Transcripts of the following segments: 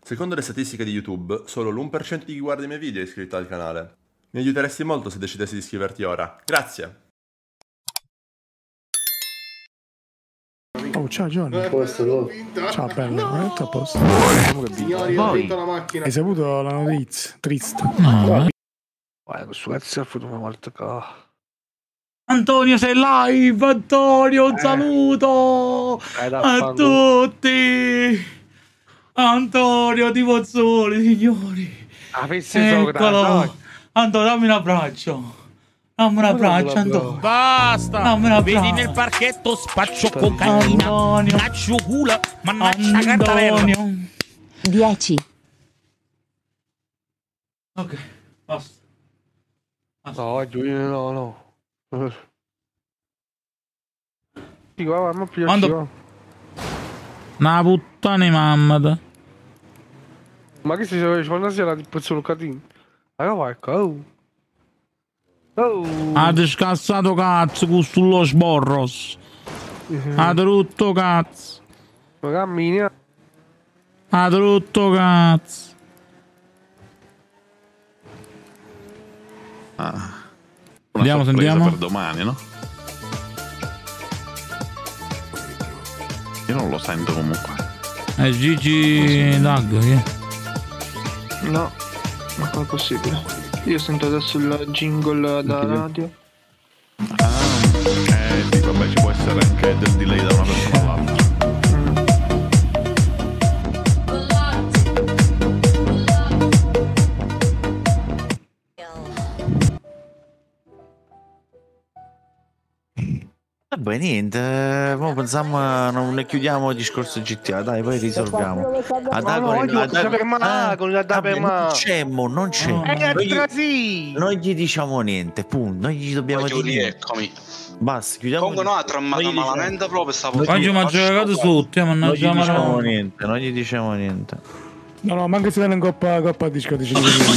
Secondo le statistiche di YouTube, solo l'1% di chi guarda i miei video è iscritto al canale. Mi aiuteresti molto se decidessi di iscriverti ora. Grazie! Oh, ciao Giovanni. A posto, tu? Ciao bello, è tutto a posto. Signori, ho vinto la macchina. Hai saputo la notizia? Triste. Guarda, questo cazzo ha fatto una volta qua. Antonio, sei live! Antonio, un saluto a tutti! Antonio, ti Pozzuoli, signori! Eccolo! Antonio, dammi un abbraccio! Dammi un abbraccio, Antonio! Basta! Dammi un abbraccio! Vedi nel parchetto spaccio cocaina, Antonio! naccio culo, mannaggia cartarella! Antonio! 10. Ok, basta. No, Giulio, no. Sì, guarda, ma più Quando... Una puttana di mamma. Ma che si fa una sera tipo solo catino? Allora vai, oh. Ha scassato cazzo con sullo sborros. Ha rotto cazzo. Ma cammini. Ha rotto cazzo. Una sentiamo. Per domani, no? Io non lo sento comunque. È Gigi Dag, No, ma come è possibile? Io sento adesso il jingle da radio. Sì, vabbè, ci può essere anche del delay da una persona all'altra. Vabbè, niente, mo pensiamo, non ne chiudiamo il discorso GTA, dai, poi risolviamo. Non c'è, non c'è. Non gli diciamo niente, punto, non gli dobbiamo dire. Eccomi. Basta, chiudiamo. Comunque no, ha trammato malamente proprio stavo. Oggi mi ha giocato sotto, mannaggia. Non gli diciamo niente, non gli diciamo niente. No, no, manca se viene in coppa a disco di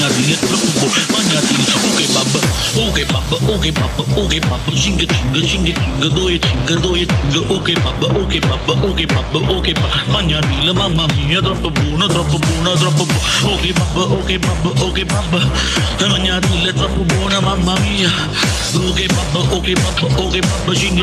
Magnarilla, mamma mia, troppo buono, troppo buono, troppo buono. Ok, babba, magnarilla, troppo buona, mamma mia. Ok, babba, cinghi,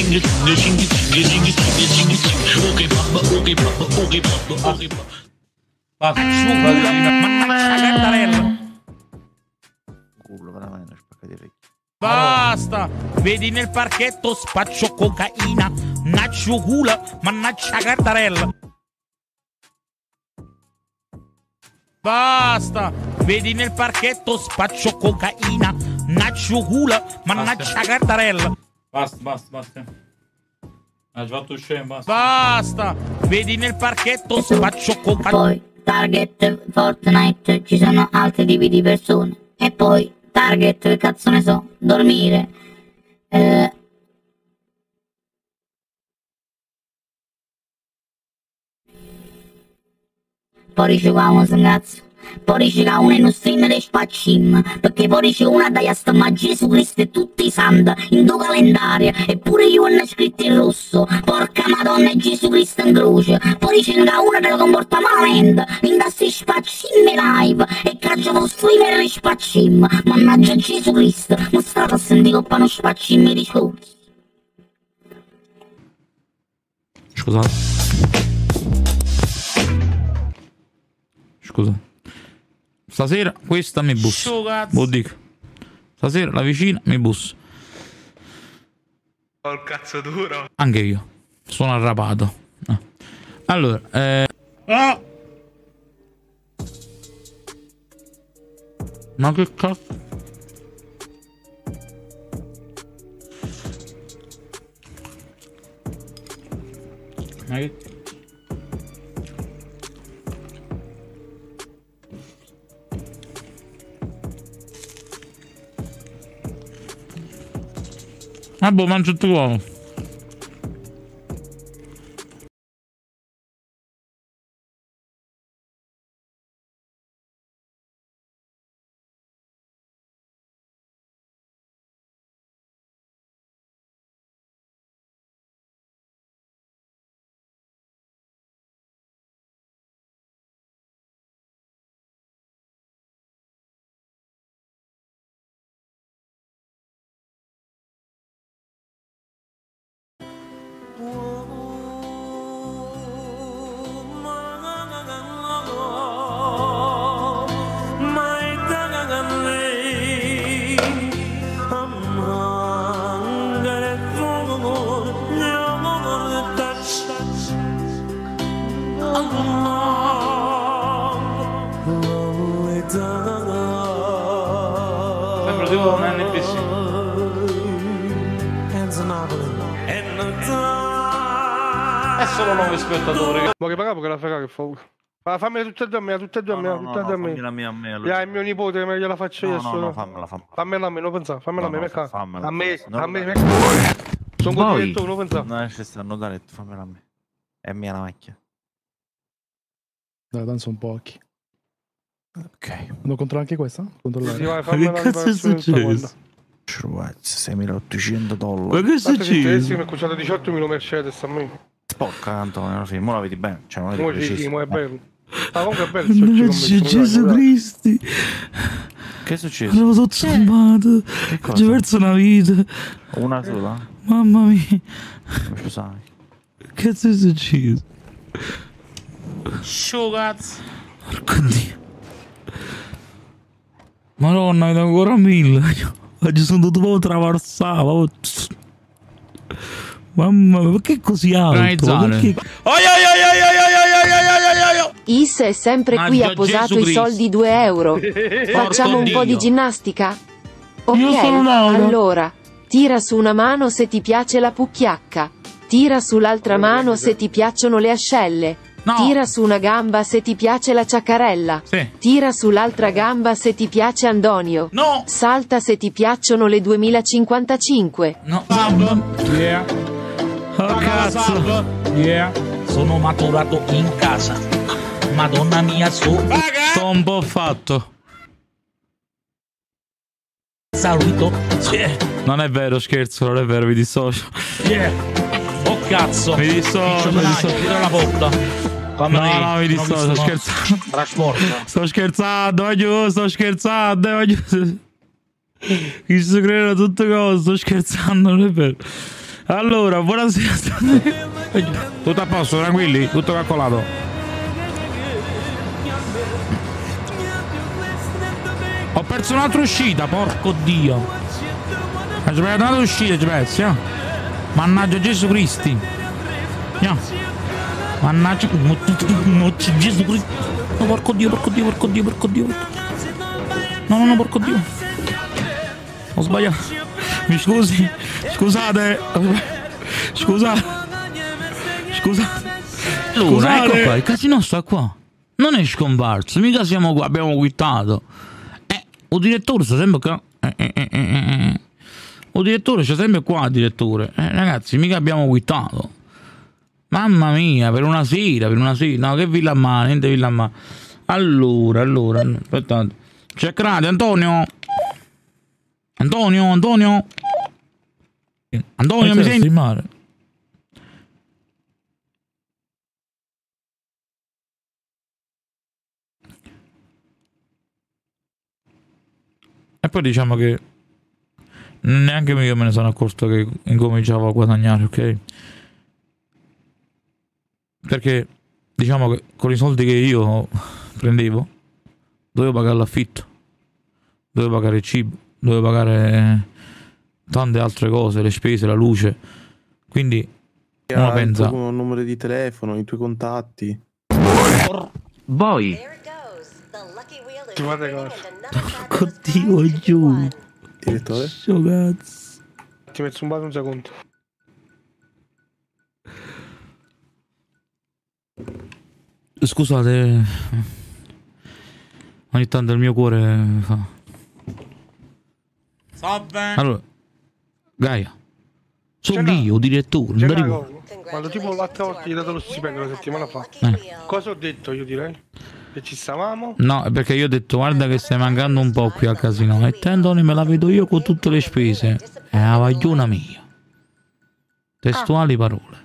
ok, babba. Basta, mannaggia cartarella! Culo, veramente, spacca di orecchie. Basta! Vedi nel parchetto spaccio cocaina, naccio culo, mannaggia cartarella! Basta! Vedi nel parchetto spaccio cocaina, naccio culo, mannaggia cartarella! Basta. Hai fatto scemo, Basta! Vedi nel parchetto spaccio cocaina. Poi Target, Fortnite, ci sono altri tipi di persone. E poi Target, che cazzo ne so, dormire. Poi riceviamo un cazzo. Poi riceviamo uno stream di spaccim. Perché poi riceviamo una daia stamma Gesù Cristo e tutti i santi in tuo calendario. Eppure io hanno scritto in rosso. Porca Madonna e Gesù Cristo in croce. Poi riceviamo una che lo comporta malamente. In questi spaccim live. E caccia lo streamer di spaccim. Mannaggia Gesù Cristo. Non state a sentire coppano spaccim di discorsi. Scusa. Stasera questa mi bussa. Lo dico. Stasera la vicina mi bussa. Ho il cazzo duro. Anche io. Sono arrapato. Allora, ma che cazzo? Ma che... Ah, boh, mangio tutto uovo. Sembra tipo un NPC. È solo 9 spettatori. Ma che pagavo che la frega che fa. Fammi tutte e due a me, tutte e due a me, tutte e due a me. Fammi a me. Ya, il mio nipote, me gliela faccio io. No, fammela. Fammela a me, non pensare, fammela a me, mecca. Fammela. A me. Sono contento, non pensare. No, ci stanno dare, fammela a me. È mia la macchina. Dai, tanto sono pochi. Ok. Devo controllare anche questa? Controllare. Sì, vai, fammela Che cazzo è successo? $6.800. Ma che è successo? Mi ha cuciato 18.000 Mercedes a me. Porca Antonio, alla fine, mo la vedi bene. Cioè, non la vedi preciso. Mo è bello. Ah, comunque è bello. Mannaggia Gesù Cristo. Che è successo? Avevo tutto sommato. Ho già perso una vita. Una sola? Mamma mia. Scusami. Che cazzo è successo? Cazzo. Porco Dio. Madonna, vedo ancora 1000. Oggi sono dovuto proprio traversare. Mamma mia, perché è così alto? Perché... Is è sempre qui, ha posato i soldi 2 euro. Facciamo un po' di ginnastica? Ok, allora, tira su una mano se ti piace la pucchiacca. Tira sull'altra mano se ti piacciono le ascelle. Tira su una gamba se ti piace la ciaccarella. Tira sull'altra gamba se ti piace Antonio. Salta se ti piacciono le 2055. Yeah. Oh cazzo. Yeah. Sono maturato in casa. Madonna mia, sto un po' fatto. Saluto. Non è vero, scherzo, non è vero, mi dissocio. Oh cazzo. Mi dissocio. Chiudere la porta. No, mi dissocio, sto scherzando. Sto scherzando, sto scherzando. Chi si credono tutte cose, sto scherzando, non è vero. Allora, buonasera. Tutto a posto, tranquilli, tutto calcolato. Ho perso un'altra uscita, porco Dio. Ho perso un'altra uscita, Mannaggia Gesù Cristi. Mannaggia Gesù Cristo. No, porco Dio. No, porco Dio. Ho sbagliato. Mi scusi. Scusate. Allora, ecco qua, il casino sta qua. Non è scomparso, mica siamo qua, abbiamo quittato. Il direttore sta sempre qua. Il direttore c'è sempre qua, direttore. Ragazzi, mica abbiamo quittato. Mamma mia, per una sera. No, che Villamà, niente Villamà. Allora, aspettate. C'è Crate, Antonio, mi senti? Mare. E poi diciamo che neanche io me ne sono accorto che incominciavo a guadagnare, ok? Perché diciamo che con i soldi che io prendevo dovevo pagare l'affitto, dovevo pagare il cibo, dovevo pagare tante altre cose, le spese, la luce. Quindi uno pensa il tuo numero di telefono, i tuoi contatti. Voi Oddio, giù. Direttore? Cazzo. Ti metto un secondo. Scusate, ogni tanto il mio cuore fa. Allora, Gaia, sono io, direttore. Quando tipo l'altra volta gli ho dato lo stipendio una settimana fa, cosa ho detto io direi? Che ci stavamo? No, perché io ho detto guarda che stai mancando un po' qui al casino. E te Antonio me la vedo io con tutte le spese. È la vagliona mia. Testuali parole.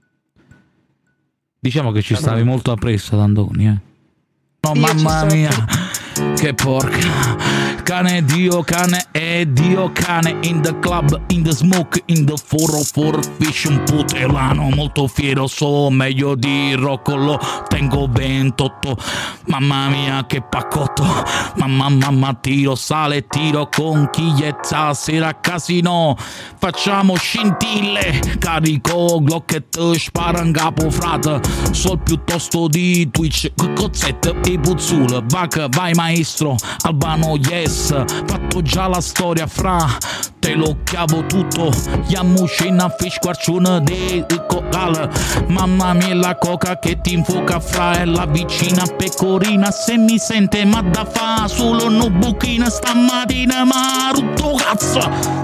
Diciamo che ci stavi molto appresso ad Antonio, No, mamma mia. Che porca. cane, Dio cane, Dio cane. In the club, in the smoke, in the 404 fish. Un putelano molto fiero, so meglio di Rocco, lo tengo 28. Mamma mia che paccotto, mamma tiro, sale, tiro, conchiglietta, sera casino, facciamo scintille, carico Glocket, spara in capo frate, sol piuttosto di Twitch, cozzette e puzzule, vai maestro, Albano yes, fatto già la storia fra, te lo chiavo tutto, Yamushina fish quarcione de cocale, mamma mia la coca che ti infuoca fra, è la vicina pecorina, se mi sente ma da fa, solo no buchina stamattina ma rutto cazzo.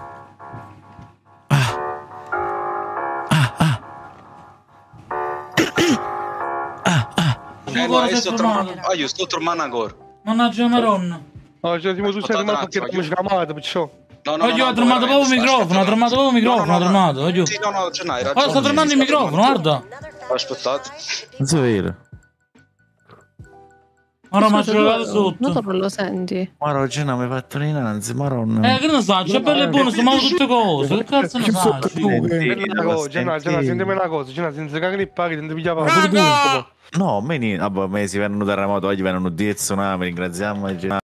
Io sto tornando ancora. Mannaggia Maronna. No, ci siamo tu sei rimasto perché abbiamo chiamato, perciò. Oggi ho tremato proprio il microfono, ha tremato proprio il microfono, ha tremato. Sì, no, ce n'hai ragione. Guarda, sta tremando il microfono, guarda. Aspettate. Non so vero. Ora mi ha giocato sotto. Non lo senti? Ma oggi non mi hai fatto niente, Maronna. Che ne sa, c'è belle e buone, sono tutte cose. Che cazzo ne sa? Sentimi una cosa, senza cagare e paghi, non ti pigliava. No, me si vengono terremoto, oggi vengono 10 tsunami, ringraziamo.